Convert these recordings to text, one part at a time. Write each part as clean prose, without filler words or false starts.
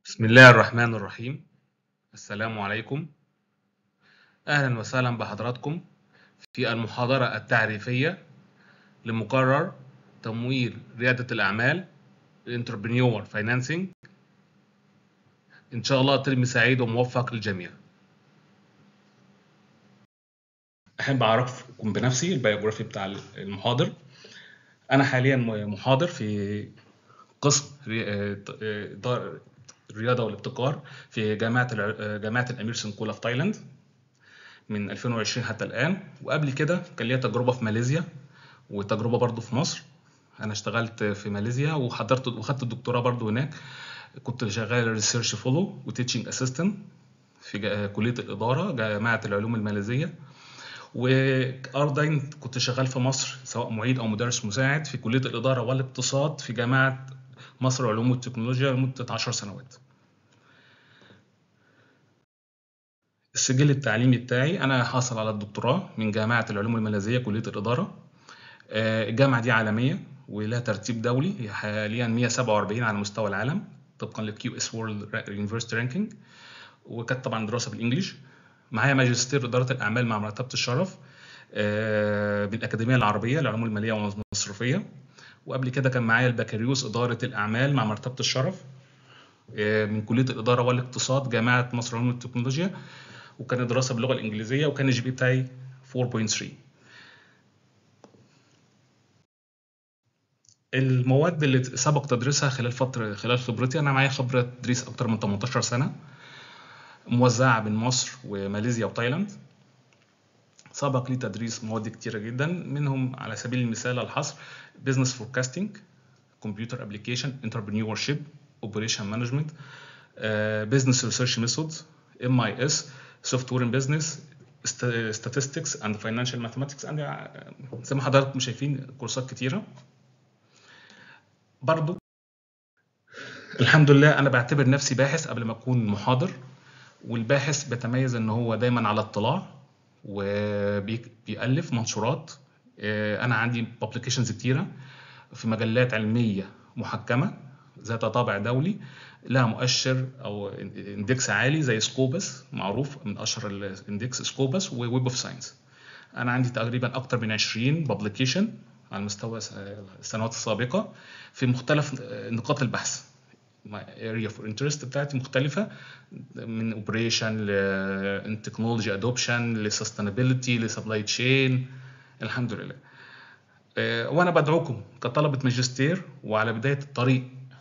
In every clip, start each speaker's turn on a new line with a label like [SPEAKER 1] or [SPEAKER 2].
[SPEAKER 1] بسم الله الرحمن الرحيم. السلام عليكم. أهلا وسهلا بحضراتكم في المحاضرة التعريفية لمقرر تمويل ريادة الأعمال Entrepreneur Financing. إن شاء الله ترم سعيد وموفق للجميع. أحب أعرفكم بنفسي البيوجرافي بتاع المحاضر. أنا حاليا محاضر في قسم الرياضة والابتكار في جامعة الأمير سنكولا في تايلاند من 2020 حتى الآن، وقبل كده كان ليا تجربة في ماليزيا وتجربة برضو في مصر. أنا اشتغلت في ماليزيا وخدت الدكتوراه برضو هناك. كنت شغال ريسيرش فولو وتيتشنج اسيستنت في كلية الإدارة جامعة العلوم الماليزية، وأيضا كنت شغال في مصر سواء معيد أو مدرس مساعد في كلية الإدارة والاقتصاد في جامعة مصر العلوم والتكنولوجيا لمدة 10 سنوات. السجل التعليمي بتاعي أنا حاصل على الدكتوراه من جامعة العلوم الماليزية كلية الإدارة. الجامعة دي عالمية ولها ترتيب دولي، هي حاليا 147 على مستوى العالم طبقا للكيو اس وورلد يونيفرسيتي رانكينج، وكانت طبعا دراسة بالإنجليش. معايا ماجستير إدارة الأعمال مع مرتبة الشرف بالأكاديمية العربية للعلوم المالية والمصرفية، وقبل كده كان معايا البكالوريوس إدارة الأعمال مع مرتبة الشرف من كلية الإدارة والاقتصاد جامعة مصر العلوم والتكنولوجيا، وكان دراسة باللغة الإنجليزية، وكان الجي بي بتاعي 4.3. المواد اللي سبق تدريسها خلال خبرتي، أنا معايا خبرة تدريس أكتر من 18 سنة موزعة بين مصر وماليزيا وتايلاند. سبق لي تدريس مواد كتيرة جدا، منهم على سبيل المثال الحصر Business Forecasting, Computer Application, Entrepreneurship, Operation Management, Business Research Methods, MIS, Software in Business, Statistics and Financial Mathematics. عندي زي ما حضراتكم شايفين كورسات كتيرة. برضو الحمد لله أنا بعتبر نفسي باحث قبل ما أكون محاضر، والباحث بيتميز إن هو دايما على اطلاع وبيألف منشورات. أنا عندي publications كتيرة في مجلات علمية محكمة ذات طابع دولي، لها مؤشر أو اندكس عالي زي سكوبس، معروف من أشهر الاندكس سكوبس وويب اوف ساينس. أنا عندي تقريبا أكتر من 20 publication على مستوى السنوات السابقة في مختلف نقاط البحث. area of interest بتاعتي مختلفة، من اوبريشن لتكنولوجي ادوبشن لسستينابيلتي لسبلاي تشين. الحمد لله. وانا بدعوكم كطلبة ماجستير وعلى بداية الطريق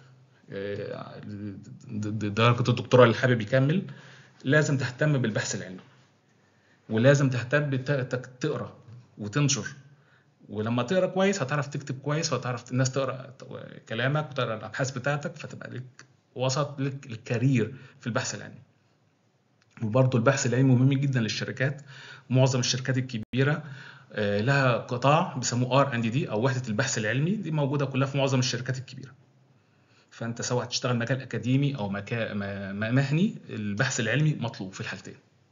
[SPEAKER 1] درجة الدكتوراه اللي حابب يكمل، لازم تهتم بالبحث العلمي، ولازم تهتم تقرا وتنشر. ولما تقرا كويس هتعرف تكتب كويس، وهتعرف الناس تقرا كلامك وتقرا الابحاث بتاعتك، فتبقى لك وسط لك الكارير في البحث العلمي. وبرضه البحث العلمي مهم جدا للشركات. معظم الشركات الكبيره لها قطاع بيسموه R&D او وحده البحث العلمي، دي موجوده كلها في معظم الشركات الكبيره. فانت سواء هتشتغل مجال اكاديمي او مهني، البحث العلمي مطلوب في الحالتين.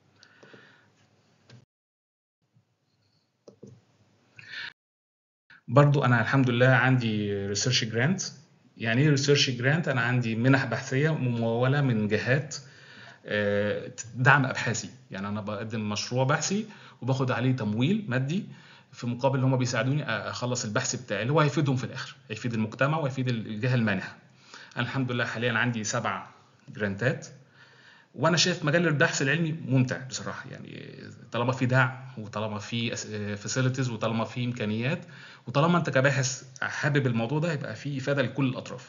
[SPEAKER 1] برضو انا الحمد لله عندي ريسيرش جرانت. يعني ايه ريسيرش جرانت؟ انا عندي منح بحثيه مموله من جهات دعم ابحاثي. يعني انا بقدم مشروع بحثي وباخد عليه تمويل مادي في مقابل ان هم بيساعدوني اخلص البحث بتاعي اللي هو هيفيدهم في الاخر، هيفيد المجتمع وهيفيد الجهه المانحه. انا الحمد لله حاليا عندي 7 جرانتات، وانا شايف مجال البحث العلمي ممتع بصراحه. يعني طالما في دعم وطالما في فاسيلتيز وطالما في امكانيات وطالما انت كباحث حابب الموضوع ده، هيبقى في افاده لكل الاطراف.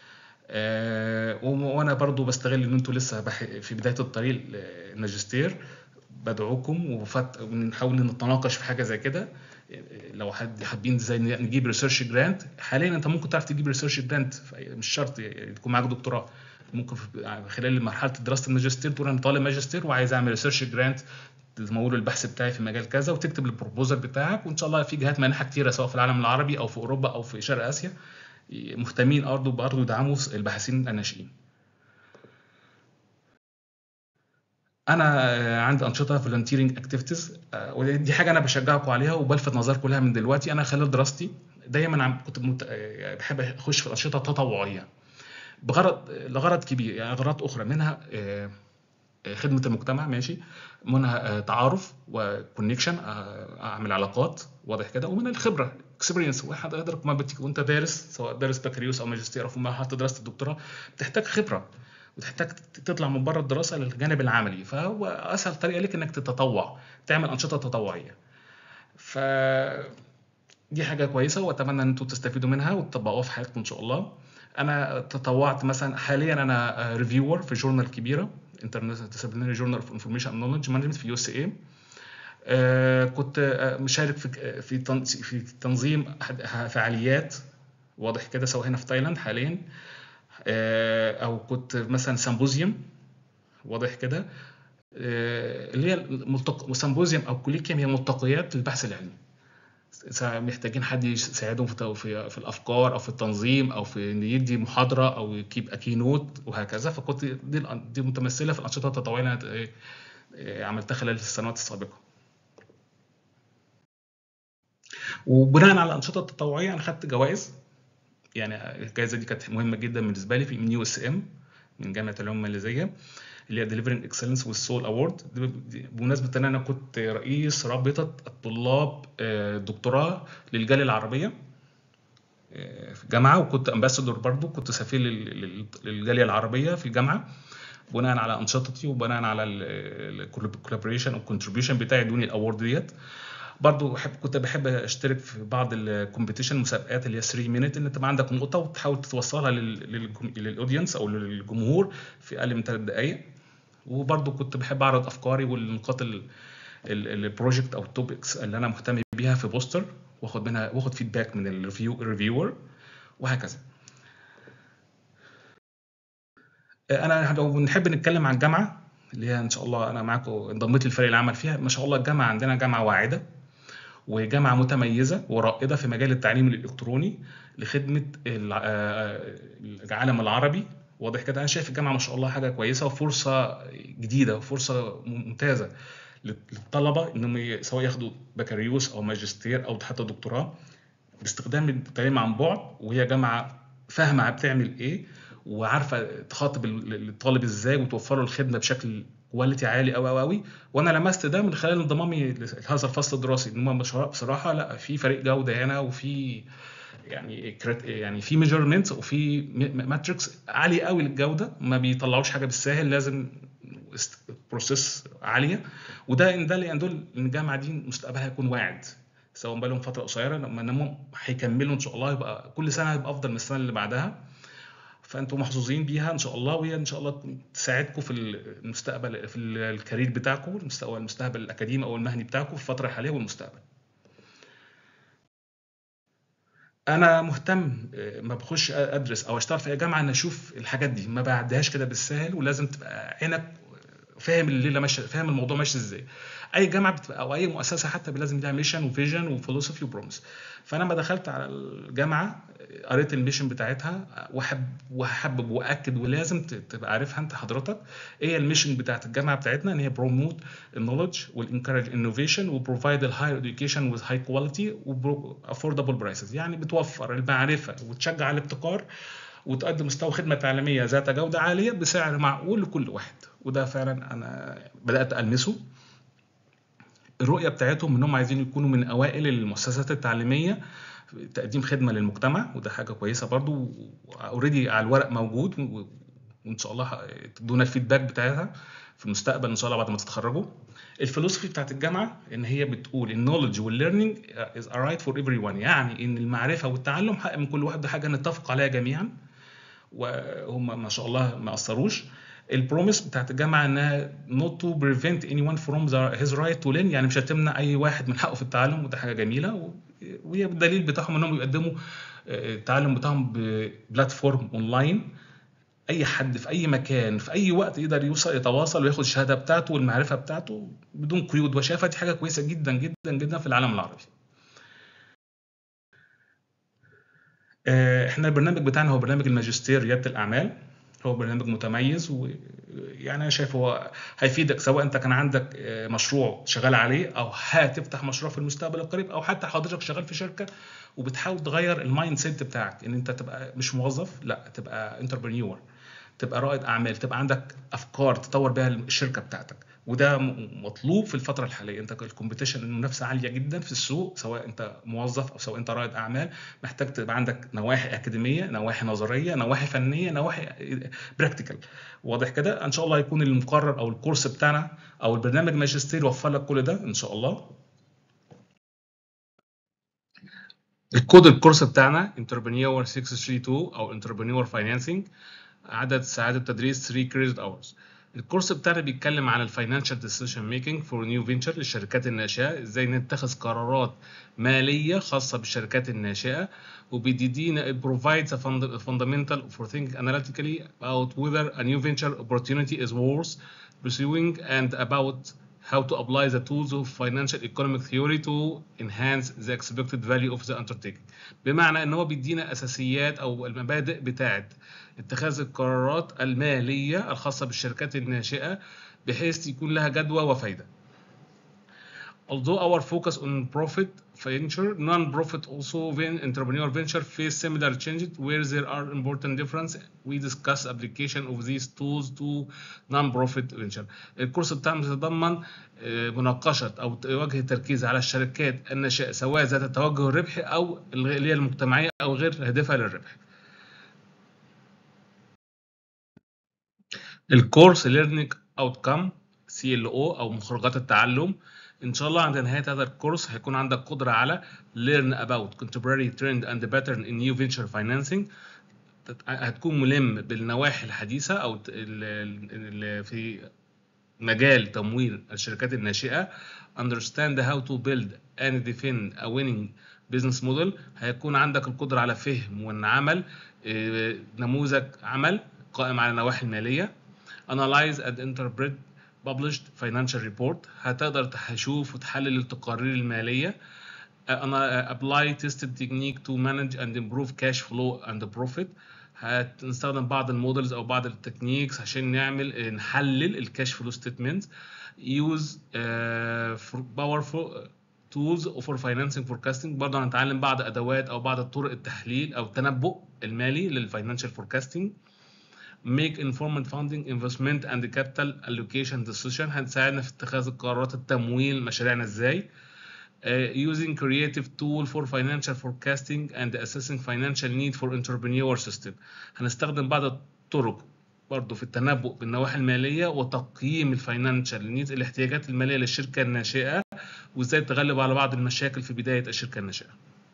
[SPEAKER 1] وانا برضو بستغل ان انتوا لسه في بدايه الطريق الماجستير، بدعوكم ونحاول نتناقش في حاجه زي كده. لو حابين ازاي نجيب ريسيرش جرانت. حاليا انت ممكن تعرف تجيب ريسيرش جرانت، مش شرط تكون معاك دكتوراه. ممكن خلال مرحله دراسه الماجستير تقول انا طالب ماجستير وعايز اعمل ريسيرش جرانت تمول البحث بتاعي في مجال كذا، وتكتب البروبوزل بتاعك، وان شاء الله في جهات مانحه كتيره سواء في العالم العربي او في اوروبا او في شرق اسيا مهتمين برضه يدعموا الباحثين الناشئين. انا عندي انشطه فولنتيرنج اكتيفيتيز، ودي حاجه انا بشجعكم عليها وبلفت نظركم لها من دلوقتي. انا خلال دراستي دايما كنت بحب اخش في الانشطه التطوعيه. لغرض كبير، يعني أغراض أخرى منها خدمة المجتمع ماشي، منها تعارف وكونكشن، اعمل علاقات واضح كده، ومن الخبره اكسبيرينس. واحد حضرتك ما وانت دارس، سواء دارس بكالوريوس او ماجستير او في مرحله دراسه الدكتوراه، بتحتاج خبره وتحتاج تطلع من بره الدراسه للجانب العملي. فهو اسهل طريقه ليك انك تتطوع، تعمل انشطه تطوعيه. ف دي حاجه كويسه، واتمنى ان انتم تستفيدوا منها وتطبقوها في حياتكم ان شاء الله. انا تطوعت مثلا، حاليا انا ريفيور في جورنال كبيره، انترناشونال ديسيبلينري جورنال اوف انفورميشن اند نولج مانجمنت في USA. كنت مشارك في تنظيم فعاليات واضح كده، سواء هنا في تايلاند حاليا، او كنت مثلا سيمبوزيوم واضح كده، اللي هي سيمبوزيوم او كوليكيوم، هي ملتقيات للبحث العلمي. محتاجين حد يساعدهم في الافكار او في التنظيم او في ان يدي محاضره او يجيب كينوت وهكذا. فكنت دي متمثله في الانشطه التطوعيه اللي أنا عملتها خلال السنوات السابقه. وبناء على الانشطه التطوعيه انا خدت جوائز، يعني الجائزه دي كانت مهمه جدا بالنسبه لي من USM، من جامعه العلوم الماليزيه، اللي هي ديليفرينج اكسلنس والسول اوورد. بمناسبه ان انا كنت رئيس رابطه الطلاب الدكتوراه للجاليه العربيه في الجامعه، وكنت امباسادور برضو، كنت سفير للجاليه العربيه في الجامعه، بناء على انشطتي وبناء على الكولابوريشن او الكونتريبيوشن بتاعي دوني الاورد ديت. برضو كنت بحب اشترك في بعض الكومبيتيشن، مسابقات اللي هي 3 مينت، ان تبقى عندك نقطه وتحاول توصلها للاودينس او للجمهور في اقل من 3 دقائق. وبرضو كنت بحب اعرض افكاري والنقاط البروجكت او التوبكس اللي انا مهتم بيها في بوستر، واخد فيدباك من الريفيور وهكذا. انا لو بنحب نتكلم عن الجامعه اللي هي ان شاء الله انا معاكم انضميت للفريق العمل فيها، ما شاء الله الجامعه عندنا جامعه واعده وجامعه متميزه ورائده في مجال التعليم الالكتروني لخدمه العالم العربي واضح كده. انا شايف الجامعه ما شاء الله حاجه كويسه وفرصه جديده وفرصه ممتازه للطلبه انهم سواء ياخدوا بكالوريوس او ماجستير او حتى دكتوراه باستخدام التعليم عن بعد، وهي جامعه فاهمه بتعمل ايه وعارفه تخاطب الطالب ازاي وتوفر له الخدمه بشكل كواليتي عالي قوي. وانا لمست ده من خلال انضمامي لهذا الفصل الدراسي، ان هم بصراحه لا، في فريق جوده هنا، وفي يعني في ميجرمنت وفي ماتريكس عالي قوي للجوده، ما بيطلعوش حاجه بالساهل، لازم بروسيس عاليه. وده ان ده اللي يدل ان الجامعه دي مستقبلها هيكون واعد، سواء بقى لهم فتره قصيره، لما انهم هيكملوا ان شاء الله يبقى كل سنه هيبقى افضل من السنه اللي بعدها. فانتم محظوظين بيها ان شاء الله، وهي ان شاء الله تساعدكم في المستقبل، في الكارير بتاعكم، المستقبل الاكاديمي او المهني بتاعكم في الفتره الحاليه والمستقبل. انا مهتم ما بخش ادرس او اشتغل في اي جامعه ان اشوف الحاجات دي، ما بعديهاش كده بالسهل، ولازم تبقى عينك فاهم الليله ماشيه، فاهم الموضوع ماشي ازاي. اي جامعه بتبقى او اي مؤسسه حتى لازم لها ميشن وفيجن وفلوسفي وبروميس. فانا لما دخلت على الجامعه قريت الميشن بتاعتها، وحبب واكد، ولازم تبقى عارفها انت حضرتك ايه الميشن بتاعت الجامعه بتاعتنا، ان هي بروموت النولج والانكورج انوفيشن وبروفايد الهاير اديوكيشن وذ هاي كواليتي وافوردبل برايسز، يعني بتوفر المعرفه وتشجع الابتكار وتقدم مستوى خدمه تعليميه ذات جوده عاليه بسعر معقول لكل واحد. وده فعلا انا بدات المسه. الرؤيه بتاعتهم انهم عايزين يكونوا من اوائل المؤسسات التعليميه تقديم خدمه للمجتمع، وده حاجه كويسه برضو، اوريدي على الورق موجود، وان شاء الله تدونا الفيدباك بتاعتها في المستقبل ان شاء الله بعد ما تتخرجوا. الفلسفه بتاعت الجامعه ان هي بتقول النولج والليرنينج از ا رايت فور ايفري ون، يعني ان المعرفه والتعلم حق من كل واحد، ده حاجه نتفق عليها جميعا، وهم ما شاء الله ما قصروش. البروميس بتاعت الجامعه انها not to prevent anyone from his right to learn، يعني مش هتمنع اي واحد من حقه في التعلم، وده حاجه جميله. وهي بالدليل بتاعهم انهم يقدموا التعلم بتاعهم ببلاتفورم اونلاين، اي حد في اي مكان في اي وقت يقدر يتواصل وياخد الشهاده بتاعته والمعرفه بتاعته بدون قيود. وشايفها دي حاجه كويسه جدا جدا جدا في العالم العربي. احنا البرنامج بتاعنا هو برنامج الماجستير رياده الاعمال، هو برنامج متميز، ويعني انا شايف هو هيفيدك، سواء انت كان عندك مشروع شغال عليه، او هتفتح مشروع في المستقبل القريب، او حتى حضرتك شغال في شركه وبتحاول تغير المايند سيت بتاعك، ان انت تبقى مش موظف، لا تبقى انتربرنيور، تبقى رائد اعمال، تبقى عندك افكار تطور بيها الشركه بتاعتك. وده مطلوب في الفتره الحاليه. انت الكومبيتيشن، المنافسه عاليه جدا في السوق، سواء انت موظف او سواء انت رائد اعمال. محتاج تبقى عندك نواحي اكاديميه، نواحي نظريه، نواحي فنيه، نواحي براكتيكال. واضح كده؟ ان شاء الله هيكون المقرر او الكورس بتاعنا او البرنامج ماجستير يوفر لك كل ده ان شاء الله. الكود الكورس بتاعنا Entrepreneur 632 او Entrepreneur Financing. عدد ساعات التدريس 3 credit hours. الكورس بتاعنا بيتكلم عن الفاينانشال ديسيشن ميكنج فور نيو فينشر للشركات الناشئه، ازاي نتخذ قرارات ماليه خاصه بالشركات الناشئه، وبيدينا provides a fundamental for thinking analytically about whether a new venture opportunity is worth pursuing and about how to apply the tools of financial economic theory to enhance the expected value of the undertaking. بمعنى ان هو بيدينا اساسيات او المبادئ بتاعه اتخاذ القرارات الماليه الخاصه بالشركات الناشئه بحيث يكون لها جدوى وفايده. Although our focus on profit venture, non-profit also entrepreneur venture face similar changes where there are important differences. We discuss application of these tools to non-profit venture. الكورس بتاعنا بيتضمن مناقشة أو وجه تركيز على الشركات الناشئة، سواء ذات التوجه الربحي أو اللي هي المجتمعية أو غير هادفة للربح. الكورس Learning Outcome CLO أو مخرجات التعلم. إن شاء الله عند نهاية هذا الكورس هيكون عندك قدرة على Learn about contemporary trend and pattern in new venture financing. هتكون ملم بالنواحي الحديثة أو اللي في مجال تمويل الشركات الناشئة. Understand how to build and defend a winning business model. هيكون عندك القدرة على فهم وإن عمل نموذج عمل قائم على النواحي المالية. Analyze and interpret published financial report. هتقدر تشوف وتحلل التقارير المالية. Apply tested technique to manage and improve cash flow and profit. هنستخدم بعض المودلز او بعض التكنيكس عشان نحلل الكاش فلو ستيتمنت. Use powerful tools for financing forecasting. برضه هنتعلم بعض ادوات او بعض طرق التحليل او التنبؤ المالي للفاينانشال فوركاستنج. Make informed funding investment and capital allocation decision. هتساعدنا في اتخاذ القرارات التمويل مشاريعنا ازاي. Using creative tool for financial forecasting and assessing financial need for entrepreneur system. هنستخدم بعض الطرق برضو في التنبؤ بالنواحي المالية وتقييم الفاينانشال نيدز، الاحتياجات المالية للشركة الناشئة، وازاي تغلب على بعض المشاكل في بداية الشركة الناشئة.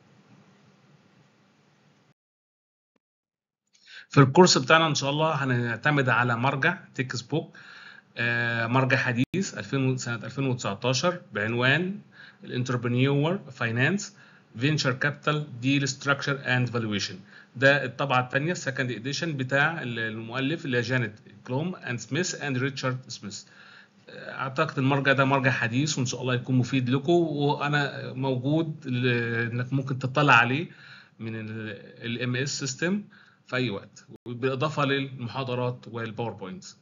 [SPEAKER 1] في الكورس بتاعنا ان شاء الله هنعتمد على مرجع تكست بوك، مرجع حديث سنة 2019 بعنوان الانتربرنيور فاينانس فينشر كابيتال ديل ستراكشر اند فالويشن. ده الطبعه الثانيه السكند اديشن بتاع المؤلف اللي هي جانيت كلوم اند سميث اند ريتشارد سميث. اعتقد المرجع ده مرجع حديث وان شاء الله يكون مفيد لكم، وانا موجود انك ممكن تطلع عليه من الام اس سيستم في اي وقت، بالاضافه للمحاضرات والباوربوينتس.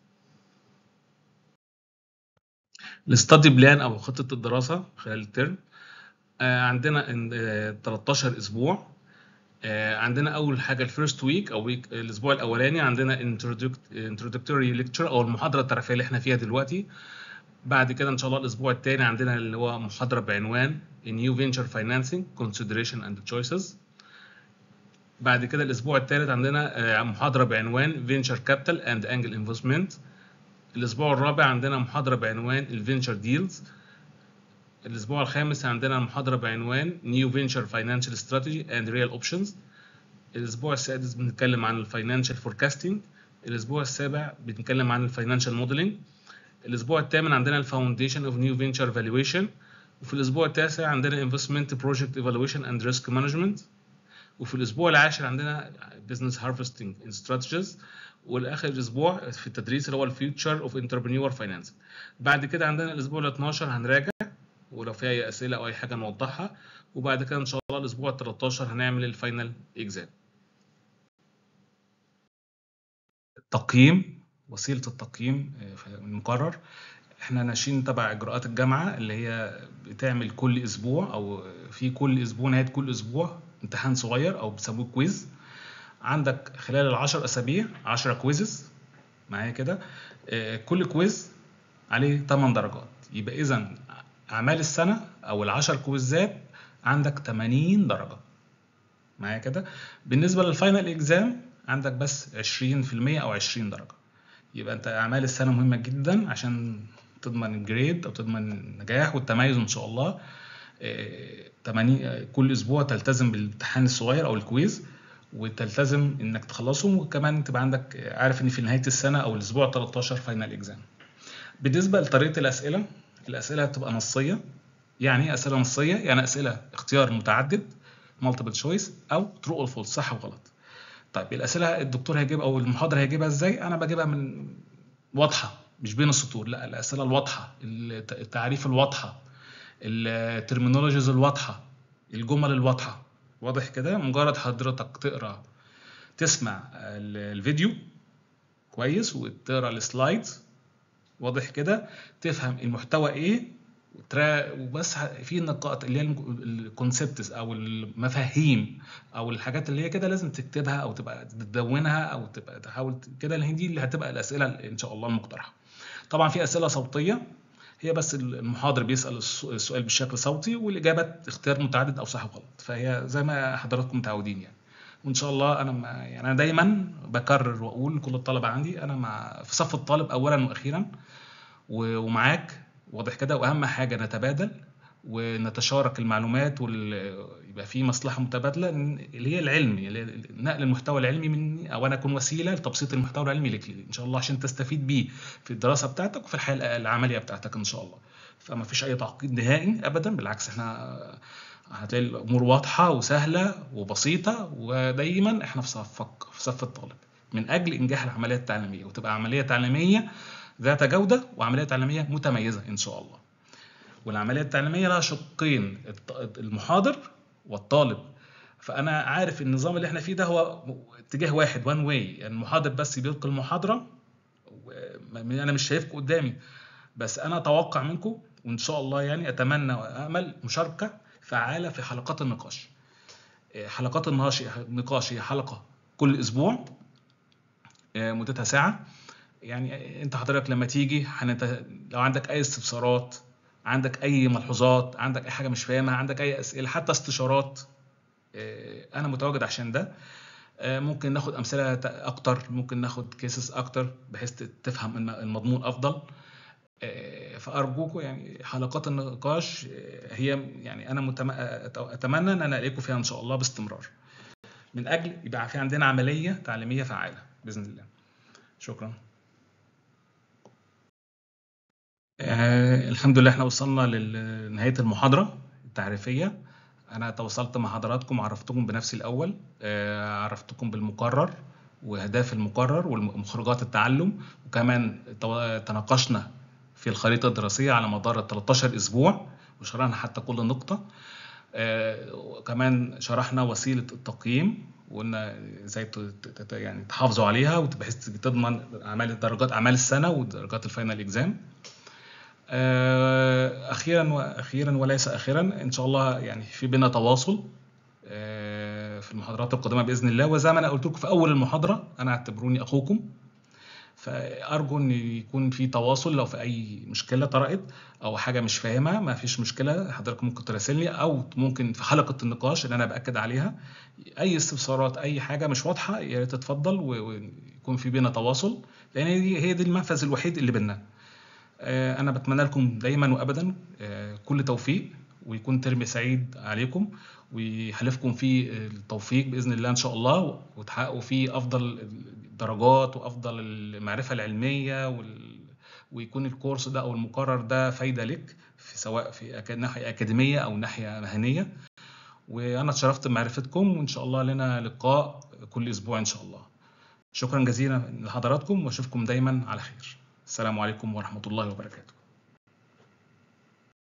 [SPEAKER 1] الستادي بلان او خطه الدراسه خلال الترم عندنا 13 اسبوع. عندنا اول حاجه الفيرست ويك او الاسبوع الاولاني عندنا انترودكتوري ليكتشر او المحاضره التعريفيه اللي احنا فيها دلوقتي. بعد كده ان شاء الله الاسبوع الثاني عندنا اللي هو محاضره بعنوان New Venture Financing Consideration and Choices. بعد كده الاسبوع الثالث عندنا محاضره بعنوان Venture Capital and Angel Investment. الاسبوع الرابع عندنا محاضره بعنوان الفينشر ديلز. الاسبوع الخامس عندنا محاضره بعنوان New Venture Financial Strategy and Real Options. الاسبوع السادس بنتكلم عن الفاينانشال فوركاستنج. الاسبوع السابع بنتكلم عن الفاينانشال موديلنج. الاسبوع الثامن عندنا الفاونديشن اوف نيو فينشر فالويشن. وفي الاسبوع التاسع عندنا انفستمنت بروجكت ايفالويشن اند ريسك مانجمنت. وفي الاسبوع العاشر عندنا بزنس هارفستنج استراتيجيز. والاخر اسبوع في التدريس اللي هو الفيوتشر اوف انتربرنيور فاينانس. بعد كده عندنا الاسبوع ال 12 هنراجع ولو في اي اسئله او اي حاجه نوضحها، وبعد كده ان شاء الله الاسبوع ال 13 هنعمل الفاينل اكزام. تقييم، وسيلة التقييم في المقرر. احنا ماشيين تبع اجراءات الجامعة اللي هي بتعمل كل اسبوع او في كل اسبوع نهاية كل اسبوع امتحان صغير او بيسموه كويز. عندك خلال ال10 اسابيع 10 كويزز معايا كده. كل كويز عليه 8 درجات، يبقى اذا اعمال السنة او ال10 كويزات عندك 80 درجة معايا كده. بالنسبة للفاينل اكزام عندك بس 20% او 20 درجة. يبقى انت اعمال السنة مهمة جدا عشان تضمن الجريد او تضمن النجاح والتميز ان شاء الله. 80 كل اسبوع تلتزم بالامتحان الصغير او الكويز وتلتزم انك تخلصهم، وكمان تبقى عندك عارف ان في نهاية السنة او الاسبوع 13 فاينل اكزام. بالنسبة لطريقة الاسئلة بتبقى نصية. يعني ايه اسئلة نصية؟ يعني اسئلة اختيار متعدد مالتيبل تشويس او ترو اور فولس، صح وغلط. طيب الاسئله الدكتور هيجيبها او المحاضر هيجيبها ازاي؟ انا بجيبها من واضحه مش بين السطور، لا الاسئله الواضحه، التعريف الواضحه، الترمينولوجيز الواضحه، الجمل الواضحه. واضح كده؟ مجرد حضرتك تقرا تسمع الفيديو كويس وتقرا السلايدز واضح كده، تفهم المحتوى ايه وبس. في النقاط اللي هي الكونسبتس او المفاهيم او الحاجات اللي هي كده لازم تكتبها او تبقى تدونها او تبقى تحاول كده، اللي هي دي اللي هتبقى الاسئله ان شاء الله المقترحه. طبعا في اسئله صوتيه، هي بس المحاضر بيسال السؤال بشكل صوتي والاجابات اختيار متعدد او صح وغلط، فهي زي ما حضراتكم متعودين يعني. وان شاء الله يعني انا دايما بكرر واقول لكل الطلبه عندي انا في صف الطالب اولا واخيرا ومعاك واضح كده. واهم حاجه نتبادل ونتشارك المعلومات ويبقى في مصلحه متبادله اللي هي العلمي، اللي هي نقل المحتوى العلمي مني او انا اكون وسيله لتبسيط المحتوى العلمي لك ان شاء الله عشان تستفيد بيه في الدراسه بتاعتك وفي الحياه العمليه بتاعتك ان شاء الله. فما فيش اي تعقيد نهائي ابدا، بالعكس احنا هتلاقي الامور واضحه وسهله وبسيطه، ودايما احنا في صف الطالب من اجل انجاح العمليه التعليميه وتبقى عمليه تعليميه ذات جودة وعملية تعليمية متميزة إن شاء الله. والعملية التعليمية لها شقين، المحاضر والطالب. فأنا عارف النظام اللي احنا فيه ده هو اتجاه واحد وان واي، يعني المحاضر بس بيلقي المحاضرة أنا مش شايفكم قدامي، بس أنا أتوقع منكم وإن شاء الله يعني أتمنى وأمل مشاركة فعالة في حلقات النقاش. حلقات النقاش هي حلقة كل أسبوع مدتها ساعة. يعني انت حضرتك لما تيجي لو عندك اي استفسارات، عندك اي ملحوظات، عندك اي حاجه مش فاهمها، عندك اي اسئله حتى استشارات، انا متواجد عشان ده. ممكن ناخد امثله اكتر، ممكن ناخد كيسز اكتر بحيث تفهم المضمون افضل. فارجوكم يعني حلقات النقاش هي يعني انا اتمنى ان انا الاقيكم فيها ان شاء الله باستمرار من اجل يبقى في عندنا عمليه تعليميه فعاله باذن الله. شكرا. الحمد لله احنا وصلنا لنهاية المحاضرة التعريفية. أنا تواصلت مع حضراتكم وعرفتكم بنفسي الأول، عرفتكم بالمقرر وأهداف المقرر ومخرجات التعلم، وكمان تناقشنا في الخريطة الدراسية على مدار 13 أسبوع وشرحنا حتى كل نقطة. وكمان شرحنا وسيلة التقييم وقلنا ازاي يعني تحافظوا عليها وبحيث تضمن درجات أعمال السنة ودرجات الفاينل إكزام. أخيرا وليس آخرا إن شاء الله يعني في بينا تواصل في المحاضرات القادمة بإذن الله. وزي ما أنا قلت لكم في أول المحاضرة أنا اعتبروني أخوكم، فأرجو إن يكون في تواصل. لو في أي مشكلة طرأت أو حاجة مش فاهمها ما فيش مشكلة، حضرتك ممكن تراسلني أو ممكن في حلقة النقاش اللي أنا بأكد عليها أي استفسارات أي حاجة مش واضحة يا ريت تتفضل ويكون في بينا تواصل، لأن هي دي المنفذ الوحيد اللي بينا. أنا بتمنى لكم دايما وأبدا كل توفيق، ويكون ترم سعيد عليكم ويحلفكم فيه التوفيق بإذن الله إن شاء الله، وتحققوا فيه أفضل الدرجات وأفضل المعرفة العلمية ويكون الكورس ده أو المقرر ده فايدة لك سواء في ناحية أكاديمية أو ناحية مهنية. وأنا اتشرفت بمعرفتكم وإن شاء الله لنا لقاء كل أسبوع إن شاء الله. شكرا جزيلا لحضراتكم وأشوفكم دايما على خير. السلام عليكم ورحمة الله وبركاته.